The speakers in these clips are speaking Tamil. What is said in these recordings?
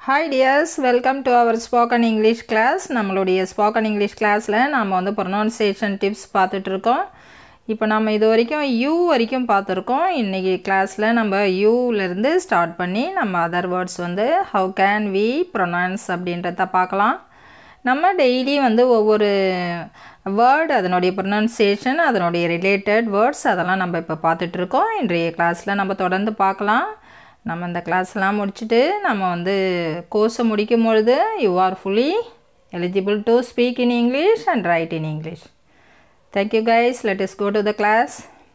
Hi dears, welcome to our spoken English class. நம்மளுடைய spoken English classல நாம வந்து pronunciation tips பார்த்துட்டு இருக்கோம். இப்போ நாம இது வரைக்கும் you வரைக்கும் பார்த்திருக்கோம். இன்னைக்கு கிளாஸ்ல நம்ம you ல இருந்து ஸ்டார்ட் பண்ணி நம்ம other words வந்து how can we pronounce அப்படின்றத பார்க்கலாம். நம்ம டெய்லி வந்து ஒவ்வொரு word அதனுடைய pronunciation அதனுடைய related words அதெல்லாம் நம்ம இப்போ பார்த்துட்டு இருக்கோம். இன்றைய கிளாஸ்ல நம்ம தொடர்ந்து பார்க்கலாம். நம்ம இந்த கிளாஸ்லாம் முடிச்சிட்டு நம்ம வந்து கோர்ஸ் முடிக்கும் பொழுது you are fully eligible to speak in English and write in English. Thank you guys. Let us go to the class.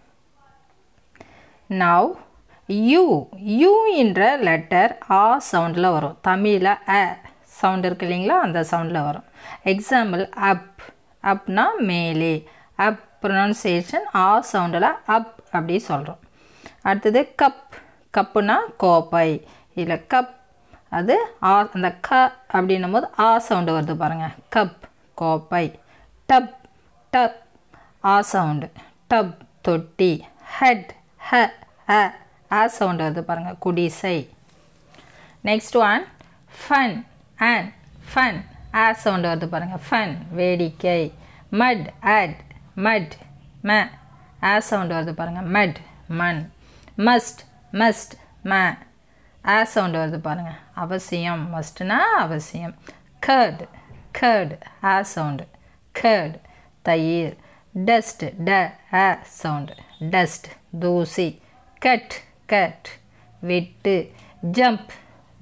Now you என்ற லெட்டர் ஆ சவுண்டில் வரும். தமிழில் அ சவுண்ட் இருக்கு இல்லைங்களா, அந்த சவுண்டில் வரும். எக்ஸாம்பிள் அப்னா மேலே, அப் ப்ரொனன்சியேஷன் ஆ சவுண்டில் அப் அப்படி சொல்கிறோம். அடுத்தது கப்புனா கோப்பை, இல்லை கப் அது ஆ, அந்த க அப்படின்னும் போது ஆ சவுண்டு வருது பாருங்கள். கப் கோப்பை. டப் ஆ சவுண்டு, டப் தொட்டி. ஹெட் ஆ சவுண்டு வருது பாருங்கள், குடிசை. நெக்ஸ்ட் ஒன் ஃபன் ஆ சவுண்டு வருது பாருங்கள், ஃபன் வேடிக்கை. மட் ஆ சவுண்டு வருது பாருங்கள், மட் மண். மஸ்ட் ஆ சவுண்டு வருது பாருங்கள், அவசியம். மஸ்ட்னா அவசியம். கர்ட் ஆ சவுண்டு, கர்ட் தயிர். டஸ்ட் ஆ சவுண்டு, டஸ்ட் தூசி. கட் வெட்டு. ஜம்ப்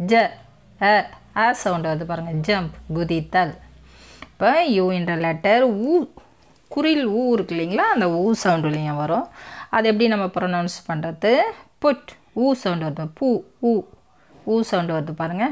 ஆ சவுண்டு வருது பாருங்கள், ஜம்ப் குதித்தல். இப்போ யூ என்ற லெட்டர் குறில் ஊ இருக்கு இல்லைங்களா, அந்த ஊ சவுண்டுலேயும் வரும். அது எப்படி நம்ம ப்ரொனவுன்ஸ் பண்ணுறது? புட் ஊ சவுண்டு வருது, ஊ சவுண்டு வருது பாருங்கள்,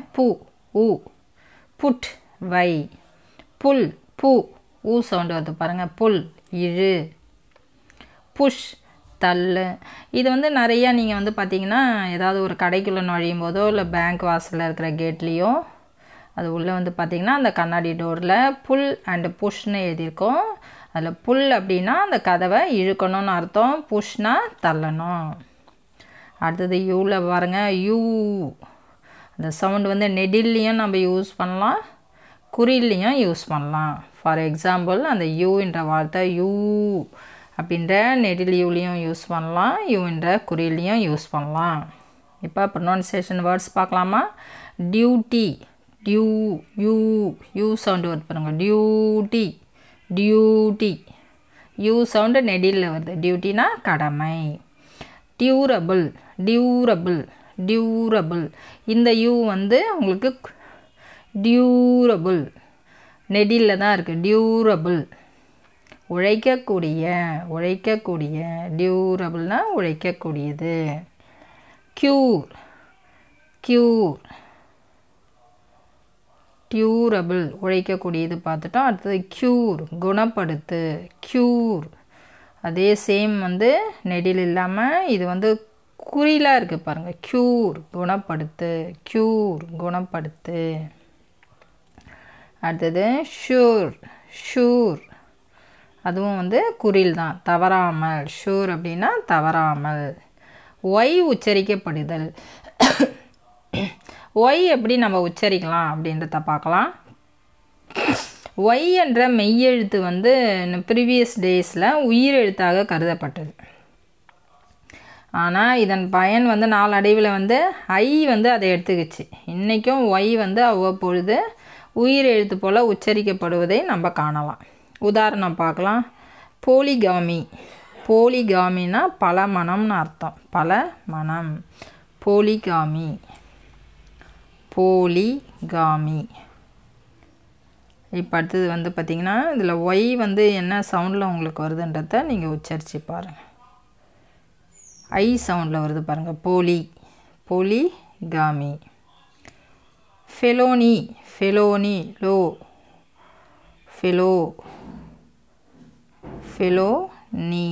புட் வை. புல் ஊ சவுண்டு வருது பாருங்கள், புல் இழு. புஷ் தள்ளு. இது வந்து நிறையா நீங்கள் வந்து பார்த்தீங்கன்னா ஏதாவது ஒரு கடைக்குள்ளே நுழையும் போதோ இல்லை பேங்க் வாசலில் இருக்கிற கேட்லேயோ அது உள்ளே வந்து பார்த்திங்கன்னா அந்த கண்ணாடி டோரில் புல் அண்டு புஷ்னு எழுதியிருக்கோம். அதில் புல் அப்படின்னா அந்த கதவை இழுக்கணும்னு அர்த்தம், புஷ்னா தள்ளணும். அடுத்தது யூவில் பாருங்கள், யூ அந்த சவுண்டு வந்து நெடில்லையும் நம்ம யூஸ் பண்ணலாம், குறில்லையும் யூஸ் பண்ணலாம். ஃபார் எக்ஸாம்பிள் அந்த யூ என்ற வார்த்தை யூ அப்படின்ற நெடில் யூலையும் யூஸ் பண்ணலாம், யூ என்ற குறில்லையும் யூஸ் பண்ணலாம். இப்போ ப்ரொனன்சியேஷன் வேர்ட்ஸ் பார்க்கலாமா? டியூட்டி யூ சவுண்டு வருது பாருங்கள், டியூட்டி யூ சவுண்டு நெடிலில் வருது, டியூட்டினா கடமை. டியூரபிள் இந்த யூ வந்து உங்களுக்கு டியூரபிள் நெடிலில் தான் இருக்குது, டியூரபிள் உழைக்கக்கூடிய. டியூரபிள்னா உழைக்கக்கூடியது. டியூரபிள் உழைக்கக்கூடியது பார்த்துட்டோம். அடுத்தது க்யூர் குணப்படுத்து. அதே சேம் வந்து நெடில் இல்லாமல் இது வந்து குறிலாக இருக்குது பாருங்கள், க்யூர் குணப்படுத்து. அடுத்தது ஷூர் அதுவும் வந்து குறில் தான், தவறாமல். ஷூர் அப்படின்னா தவறாமல். ஒய் உச்சரிக்கப்படுதல். ஒய் எப்படி நம்ம உச்சரிக்கலாம் அப்படின்றத பார்க்கலாம். ஒய் என்ற மெய்யெழுத்து வந்து ப்ரீவியஸ் டேஸில் உயிரெழுத்தாக கருதப்பட்டது. ஆனால் இதன் பயன் வந்து நாளடைவில் வந்து ஐ வந்து அதை எடுத்துக்கிச்சு. இன்றைக்கும் ஒய் வந்து அவ்வப்பொழுது உயிரெழுத்து போல் உச்சரிக்கப்படுவதை நம்ம காணலாம். உதாரணம் பார்க்கலாம். போலிகாமினா பல மனம்னு அர்த்தம், பல மனம். போலிகாமி. இப்போ அடுத்தது வந்து பார்த்திங்கன்னா இதில் ஒய் வந்து என்ன சவுண்டில் உங்களுக்கு வருதுன்றத நீங்கள் உச்சரித்து பாருங்கள். ஐ சவுண்டில் வருது பாருங்கள், போலிகாமி. ஃபெலோனி ஃபெலோனி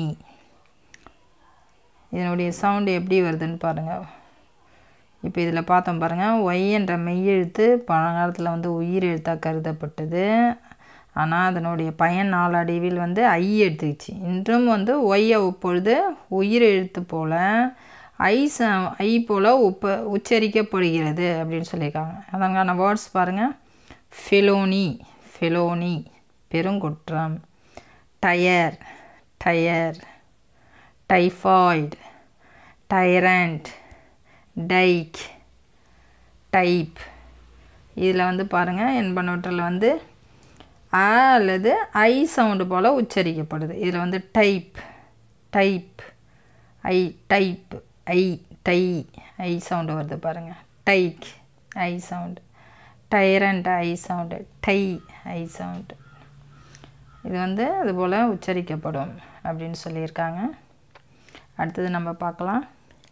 இதனுடைய சவுண்டு எப்படி வருதுன்னு பாருங்கள். இப்போ இதில் பார்த்தோம் பாருங்கள், ஒய் என்ற மெய்யெழுத்து பழங்காலத்தில் வந்து உயிர் எழுத்தாக கருதப்பட்டது. ஆனால் அதனுடைய பயன் நாளடைவில் வந்து ஐ எடுத்துக்கிச்சு. இன்றும் வந்து ஒய் அவ்வப்பொழுது உயிர் எழுத்து போல் ஐ போல் உச்சரிக்கப்படுகிறது அப்படின்னு சொல்லியிருக்காங்க. அதற்கான வேர்ட்ஸ் பாருங்கள். ஃபெலோனி ஃபெலோனி பெருங்குற்றம், tyre tyre, typhoid, tyrant, tyke, type. இதில் வந்து பாருங்கள் என்பனவற்றில் வந்து அ அல்லது ஐ சவுண்டு போல் உச்சரிக்கப்படுது. இதில் வந்து type type, I type, I tie I sound வருது பாருங்கள். Tyke I sound, tyrant I sound, tie I sound. இது வந்து அதுபோல் உச்சரிக்கப்படும் அப்படின்னு சொல்லியிருக்காங்க. அடுத்தது நம்ம பார்க்கலாம்.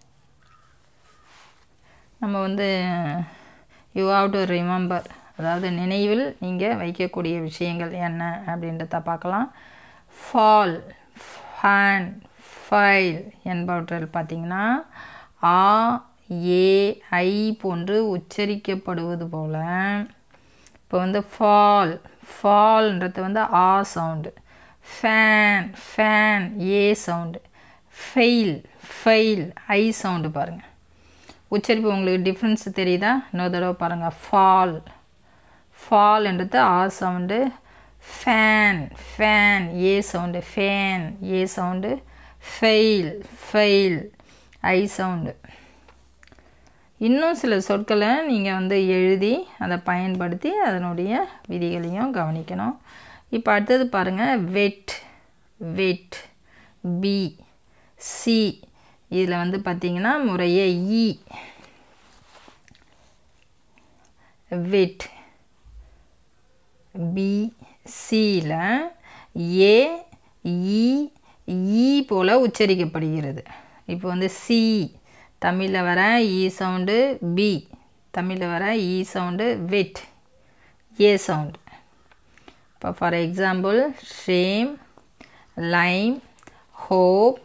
நம்ம வந்து யூ ஹாவ் டு ரிமெம்பர், அதாவது நினைவில் நீங்கள் வைக்கக்கூடிய விஷயங்கள் என்ன அப்படின்றத பார்க்கலாம். ஃபால், ஃபேன், ஃபைல் என்பவற்றில் பார்த்திங்கன்னா ஆ ஏ ஐ போன்று உச்சரிக்கப்படுவது போல் இப்போ வந்து ஃபால் ஃபால்ன்றது வந்து ஆ sound, fan fan A sound, fail fail I sound. பாருங்கள் உச்சரிப்பு உங்களுக்கு டிஃப்ரென்ஸ் தெரியுதா? இன்னொரு தடவை பாருங்கள். ஃபால் ஃபால்ன்றது ஆ sound, fan fan A sound, fan A sound, fail fail I sound. இன்னும் சில சொற்களை நீங்கள் வந்து எழுதி அதை பயன்படுத்தி அதனுடைய விதிகளையும் கவனிக்கணும். இப்போ அடுத்தது பாருங்கள். Wet wet, B, C. இதில் வந்து பார்த்திங்கன்னா முறையே இ வெட், பி, சியில் ஏ இ ஈ போல் உச்சரிக்கப்படுகிறது. இப்போ வந்து சி தமிழில் வர இ சவுண்டு, பி தமிழில் வர இ சவுண்டு, வெட் ஏ சவுண்டு. இப்போ for example shame, lime, hope,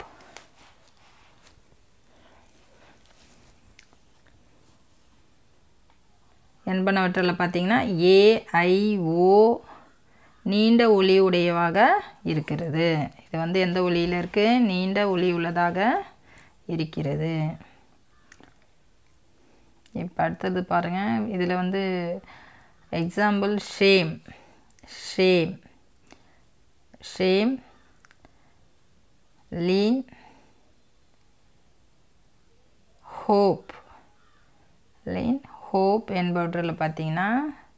என்பனவற்றில் பார்த்திங்கன்னா ஏஐஓ நீண்ட ஒலி உடையவாக இருக்கிறது. இது வந்து எந்த ஒலியில் இருக்குது? நீண்ட ஒலி உள்ளதாக இருக்கிறது. இப்போ அடுத்தது பாருங்கள். இதில் வந்து example shame shame shame, lean, hope lean hope என்பவற்றில் பார்த்திங்கன்னா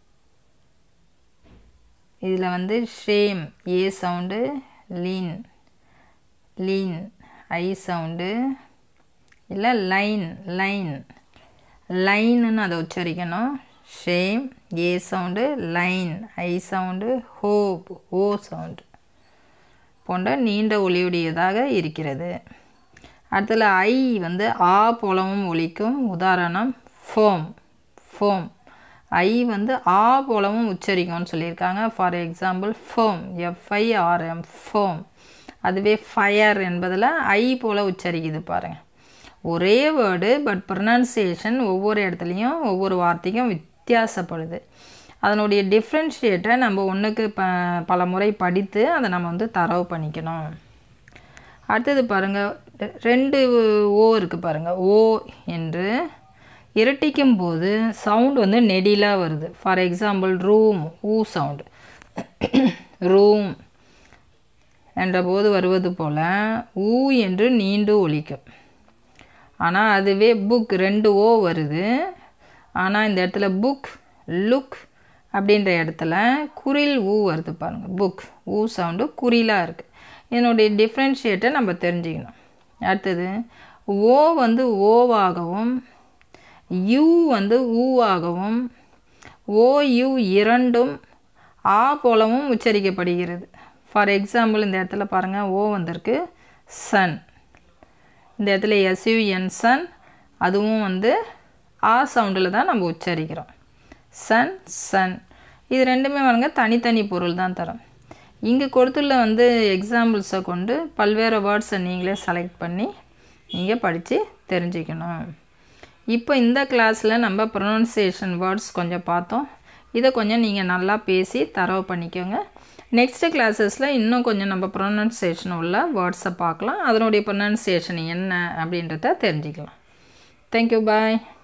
இதில் வந்து shame A sound, lean lean I sound, இல்லை லைன் லைன் லைன்னு அதை உச்சரிக்கணும். Shame A sound, line I sound, hope O sound போன்ற நீண்ட ஒலியுடையதாக இருக்கிறது. அடுத்தது ஐ வந்து ஆ போலவும் ஒலிக்கும். உதாரணம் ஃபோம் ஃபோம், ஐ வந்து ஆ போலவும் உச்சரிக்கும்னு சொல்லியிருக்காங்க. For example firm F I R M firm. அதுவே ஃபயர் என்பதில் ஐ போல் உச்சரிக்குது பாருங்கள். ஒரே வேர்டு பட் ப்ரொனன்சியேஷன் ஒவ்வொரு இடத்துலையும் ஒவ்வொரு வார்த்தைக்கும் வித்தியாசப்படுது. அதனுடைய டிஃப்ரென்ஷியேட்டை நம்ம ஒன்றுக்கு பல முறை படித்து அதை நம்ம வந்து தரவு பண்ணிக்கணும். அடுத்தது பாருங்கள். 2 ஓ இருக்குது பாருங்கள். ஓ என்று இரட்டிக்கும் போது சவுண்ட் வந்து நெடிலாக வருது. ஃபார் எக்ஸாம்பிள் ரூம் ஊ சவுண்டு, ரூம் என்ற போது வருவது போல் ஊ என்று நீண்டு ஒலிக்கும். ஆனால் அதுவே புக் 2 ஓ வருது. ஆனால் இந்த இடத்துல புக் லுக் அப்படின்ற இடத்துல குறில் ஊ வருது பாருங்கள். புக் ஊ சவுண்டு குறிலாக இருக்குது. இதனுடைய டிஃப்ரென்ஷியேட்டை நம்ம தெரிஞ்சுக்கணும். அடுத்தது ஓ வந்து ஓவாகவும் யூ வந்து ஊவாகவும் ஓயு இரண்டும் ஆ போலவும் உச்சரிக்கப்படுகிறது. ஃபார் எக்ஸாம்பிள் இந்த இடத்துல பாருங்கள். ஓ வந்திருக்கு சன், இந்த இடத்துல எஸ்யூஎன் சன், அதுவும் வந்து ஆ சவுண்டில் தான் நம்ம உச்சரிக்கிறோம். சன் சன், இது ரெண்டுமே பாருங்கள் தனித்தனி பொருள் தான் தரும். இங்கே கொடுத்துள்ள வந்து எக்ஸாம்பிள்ஸை கொண்டு பல்வேறு வேர்ட்ஸை நீங்களே செலக்ட் பண்ணி நீங்கள் படித்து தெரிஞ்சுக்கணும். இப்போ இந்த கிளாஸில் நம்ம ப்ரொனன்சியேஷன் வேர்ட்ஸ் கொஞ்சம் பார்த்தோம். இதை கொஞ்சம் நீங்கள் நல்லா பேசி தரவு பண்ணிக்கோங்க. நெக்ஸ்ட்டு கிளாஸஸில் இன்னும் கொஞ்சம் நம்ம ப்ரொனன்சியேஷன் உள்ள வேர்ட்ஸை பார்க்கலாம். அதனுடைய ப்ரொனன்சியேஷன் என்ன அப்படின்றத தெரிஞ்சுக்கலாம். தேங்க்யூ பாய்.